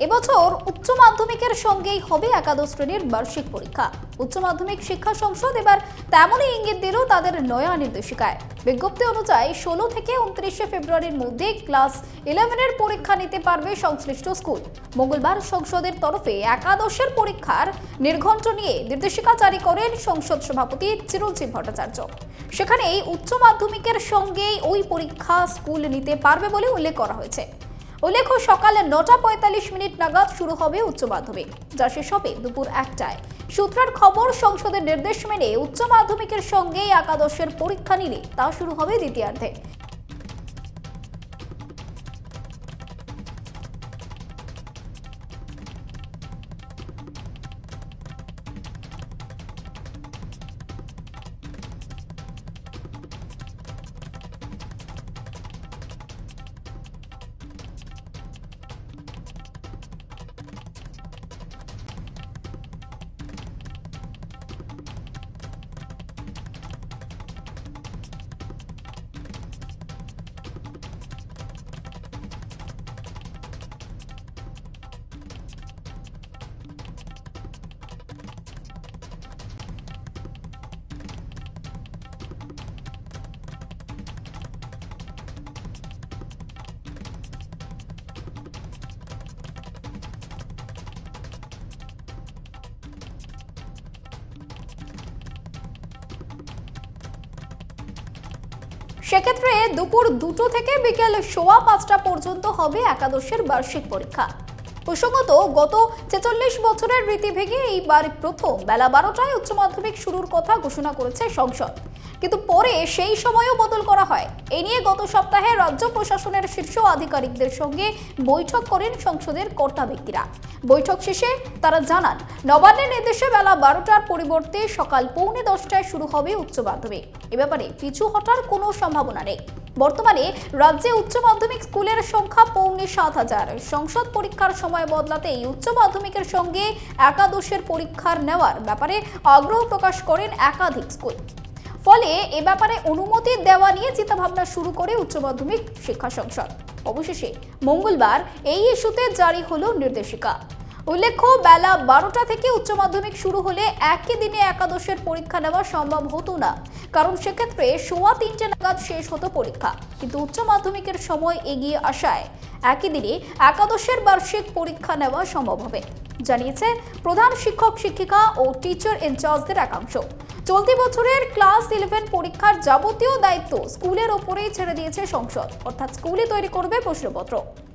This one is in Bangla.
এবছর উচ্চ মাধ্যমিকের সঙ্গেই হবে একাদশ শ্রেণীর বার্ষিক পরীক্ষা। উচ্চ মাধ্যমিক শিক্ষা সংসদ এবার তেমনই ইঙ্গিত দিল তাদের নয়া নির্দেশিকায়। বিজ্ঞপ্তি অনুযায়ী 16 থেকে 29 ফেব্রুয়ারির মধ্যে ক্লাস 11 এর পরীক্ষা নিতে পারবে সংশ্লিষ্ট স্কুল। মঙ্গলবার সংসদের তরফে একাদশের পরীক্ষার নির্ঘণ্ট নিয়ে নির্দেশিকা জারি করেন সংসদ সভাপতি চিরঞ্জীব ভট্টাচার্য। সেখানে উচ্চ মাধ্যমিকের সঙ্গেই ওই পরীক্ষা স্কুল নিতে পারবে বলে উল্লেখ করা হয়েছে। উল্লেখ্য, সকাল 9:45 নাগাদ শুরু হবে উচ্চ মাধ্যমিক, যা শেষ হবে দুপুর 1টায়। সূত্রের খবর, সংসদের নির্দেশ মেনে উচ্চ মাধ্যমিকের সঙ্গে একাদশের পরীক্ষা নিলে তা শুরু হবে দ্বিতীয়ার্ধে। সেক্ষেত্রে দুপুর 2টো থেকে বিকেল 5:15 পর্যন্ত হবে একাদশের বার্ষিক পরীক্ষা। প্রসঙ্গত, গত 46 বছরের রীতি ভেঙে এইবার প্রথম বেলা 12টায় উচ্চ মাধ্যমিক শুরুর কথা ঘোষণা করেছে সংসদ, কিন্তু পরে সেই সময়ও বদল করা হয়। এই নিয়ে গত সপ্তাহে রাজ্য প্রশাসনের শীর্ষ আধিকারিকদের সঙ্গে বৈঠক করেন সংসদের কর্তা ব্যক্তিরা। বৈঠক শেষে তারা জানান, নবান্নের নির্দেশে বেলা 12টার পরিবর্তে সকাল 9:45টায় শুরু হবে উচ্চ মাধ্যমিক। এ ব্যাপারে পিছু হটার কোনো সম্ভাবনা নেই। বর্তমানে রাজ্যে উচ্চ মাধ্যমিক স্কুলের সংখ্যা 7,500। সংসদ পরীক্ষার সময় বদলাতেই উচ্চ মাধ্যমিকের সঙ্গে একাদশের পরীক্ষার নেওয়ার ব্যাপারে আগ্রহ প্রকাশ করেন একাধিক স্কুল। ফলে এ ব্যাপারে অনুমতি দেওয়া নিয়ে চিন্তাভাবনা শুরু করে উচ্চ মাধ্যমিক শিক্ষা সংসদ। অবশেষে মঙ্গলবার এই ইস্যুতে জারি হলো নির্দেশিকা। উল্লেখ্য, বেলা 12টা থেকে উচ্চ মাধ্যমিক শুরু হলে একই দিনে একাদশের পরীক্ষা নেওয়া সম্ভব হতো না, কারণ সেক্ষেত্রে 3:15 নাগাদ শেষ হতো পরীক্ষা। কিন্তু উচ্চ মাধ্যমিকের সময় এগিয়ে আসায় একই দিনে একাদশের বার্ষিক পরীক্ষা নেওয়া সম্ভব হবে, জানিয়েছে প্রধান শিক্ষক শিক্ষিকা ও টিচার ইনচার্জদের একাংশ। চলতি বছরের ক্লাস 11 পরীক্ষার যাবতীয় দায়িত্ব স্কুলের ওপরেই ছেড়ে দিয়েছে সংসদ, অর্থাৎ স্কুলই তৈরি করবে প্রশ্নপত্র।